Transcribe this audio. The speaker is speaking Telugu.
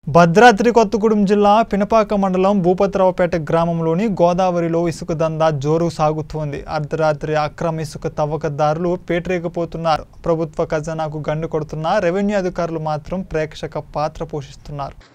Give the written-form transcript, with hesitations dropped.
భద్రాద్రి కొత్తగూడెం జిల్లా పినపాక మండలం భూపతిరావుపేట గ్రామంలోని గోదావరిలో ఇసుక దందా జోరు సాగుతోంది. అర్ధరాత్రి అక్రమ ఇసుక తవ్వకదారులు పేటరేగిపోతున్నారు. ప్రభుత్వ ఖజానాకు గండు కొడుతున్న రెవెన్యూ అధికారులు మాత్రం ప్రేక్షక పాత్ర పోషిస్తున్నారు.